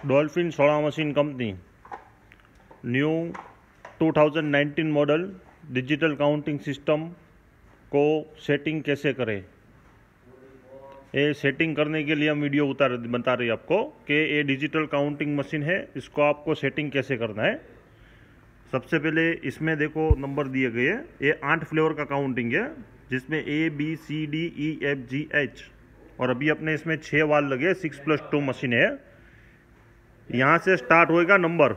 Dolphin soda machine company new 2019 model digital counting system को setting कैसे करें। ये सेटिंग करने के लिए हम वीडियो बता रहे हैं आपको कि ये डिजिटल काउंटिंग मशीन है, इसको आपको सेटिंग कैसे करना है। सबसे पहले इसमें देखो नंबर दिए गए हैं, ये 8 फ्लेवर का काउंटिंग है जिसमें ABCDEFGH और अभी अपने इसमें 6 वाल लगे, 6+2 मशीन है। यहाँ से स्टार्ट होएगा नंबर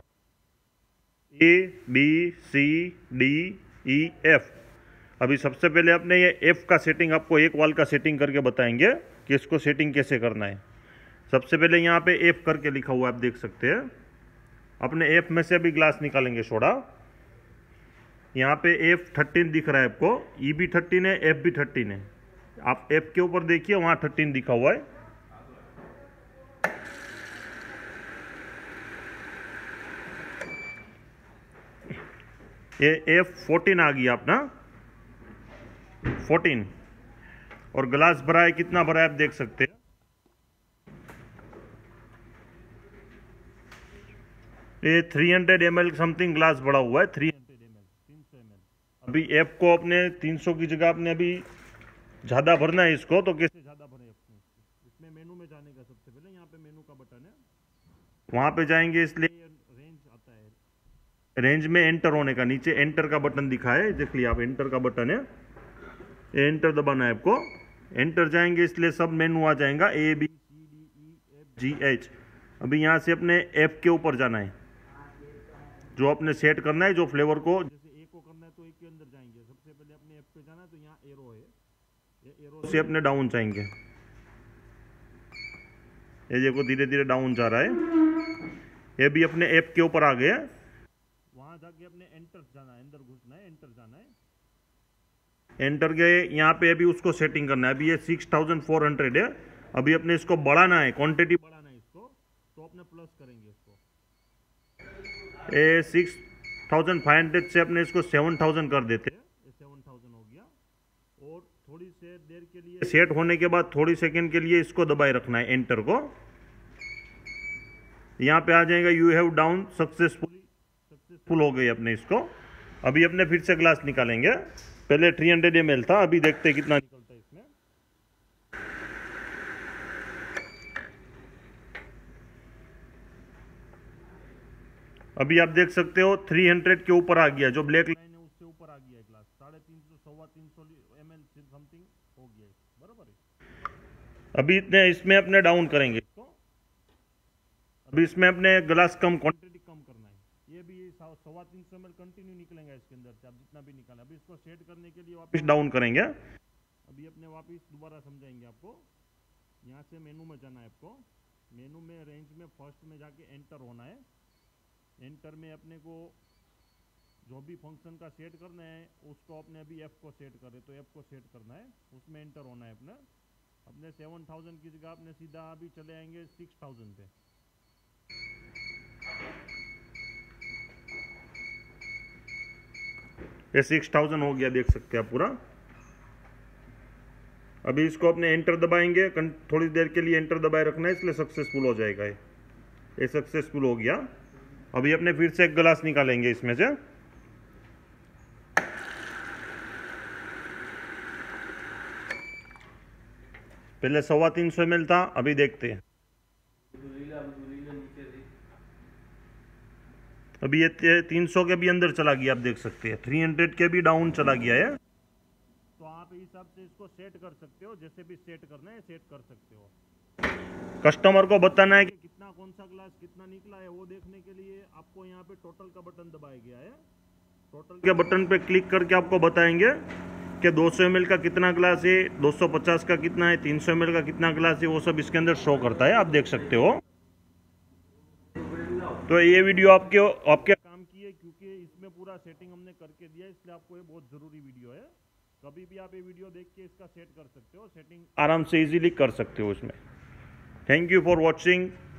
ABCDEF। अभी सबसे पहले अपने ये F का सेटिंग आपको एक वाल का सेटिंग करके बताएंगे कि इसको सेटिंग कैसे करना है। सबसे पहले यहाँ पे F करके लिखा हुआ है, आप देख सकते हैं। अपने F में से भी ग्लास निकालेंगे सोडा। यहाँ पे F13 दिख रहा है आपको, E भी 13 है, F भी 13 है। आप F के ऊपर देखिए, वहां 13 दिखा हुआ है। ये F14 आ गया अपना 14 और ग्लास भरा है, कितना भरा है आप देख सकते हैं। ये 300 ml समथिंग ग्लास भरा हुआ है, 300 ml 300 ml। अभी F को अपने 300 की जगह अपने अभी ज्यादा भरना है इसको, तो कैसे ज्यादा भरे अपने इसमें मेनू में जाने का। सबसे पहले यहाँ पे मेनू का बटन है, वहां पे जाएंगे, इसलिए रेंज आता है। रेंज में एंटर होने का, नीचे एंटर का बटन दिखा है, देख लिया आप, एंटर का बटन है, एंटर दबाना है आपको। एंटर जाएंगे इसलिए सब मेनू आ जाएगा, ABCDEFGH। अभी यहाँ से अपने F के ऊपर जाना है, जो अपने सेट करना है, जो फ्लेवर को, जैसे A को करना है तो A के अंदर जाएंगे। सबसे पहले अपने F पे जाना है, तो यहाँ एरो है, ये एरो से अपने डाउन जाएंगे। ये देखो धीरे धीरे डाउन जा रहा है। ये भी अपने F के ऊपर आ गए। वहां जाके अपने एंटर जाना है, अंदर घुसना है, एंटर जाना है। एंटर गए, यहाँ पे अभी उसको सेटिंग करना है। अभी ये 6400 है, अभी अपने इसको बढ़ाना है, क्वांटिटी बढ़ाना है इसको, तो अपने प्लस करेंगे इसको। ये 6500 से अपने इसको 7000 कर देते हैं, 7000 हो गया। और थोड़ी से देर के लिए सेट होने के बाद थोड़ी सेकंड के लिए इसको दबाए रखना है, एंटर को। यहाँ पे आ जाएगा यू हैव डाउन सक्सेसफुल हो गई अपने इसको। अभी अपने फिर से ग्लास निकालेंगे, पहले 300 ml था, अभी देखते हैं कितना निकलता है इसमें। अभी आप देख सकते हो 300 के ऊपर आ गया, जो ब्लैक लाइन है उससे ऊपर आ गया ग्लास, 350 ml समथिंग हो गया, बराबर है। अभी इतने इसमें अपने डाउन करेंगे इसको। अभी इसमें अपने ग्लास कम, क्वांटिटी कम करना है। ये भी 350 ml कंटिन्यू निकलेंगे इसके अंदर से, आप जितना भी निकालें। अभी इसको सेट करने के लिए वापस डाउन करेंगे। अभी अपने वापस दोबारा समझाएंगे आपको। यहाँ से मेनू में जाना है आपको, मेनू में रेंज में फर्स्ट में जाके एंटर होना है। एंटर में अपने को जो भी फंक्शन का सेट करना है उसको अपने अभी F को सेट करें तो F को सेट करना है, उसमें एंटर होना है अपने। अपने 7000 की जगह अपने सीधा अभी चले आएंगे 6000 पे। ये 6000 हो गया, देख सकते हैं आप पूरा। अभी इसको अपने एंटर दबाएंगे, थोड़ी देर के लिए एंटर दबाए रखना है, इसलिए सक्सेसफुल हो जाएगा। ये सक्सेसफुल हो गया। अभी अपने फिर से एक गिलास निकालेंगे इसमें से। पहले 350 ml था, अभी देखते हैं। अभी ये 300 के भी अंदर चला गया, आप देख सकते हैं। 300 के भी डाउन चला गया है। तो आप इस हिसाब से इसको सेट कर सकते हो, जैसे भी सेट करना है सेट कर सकते हो। कस्टमर को बताना है कि कितना, कौन सा ग्लास कितना निकला है, वो देखने के लिए आपको यहाँ पे टोटल का बटन दबाया गया है। टोटल के बटन पे क्लिक करके आपको बताएंगे कि 200 ml का कितना ग्लास है, 250 का कितना है, 300 ml का कितना ग्लास है, वो सब इसके अंदर शो करता है, आप देख सकते हो। तो ये वीडियो आपके काम की है, क्योंकि इसमें पूरा सेटिंग हमने करके दिया है, इसलिए आपको ये बहुत जरूरी वीडियो है। कभी भी आप ये वीडियो देख के इसका सेट कर सकते हो, सेटिंग आराम से इजीली कर सकते हो इसमें। Thank you for watching.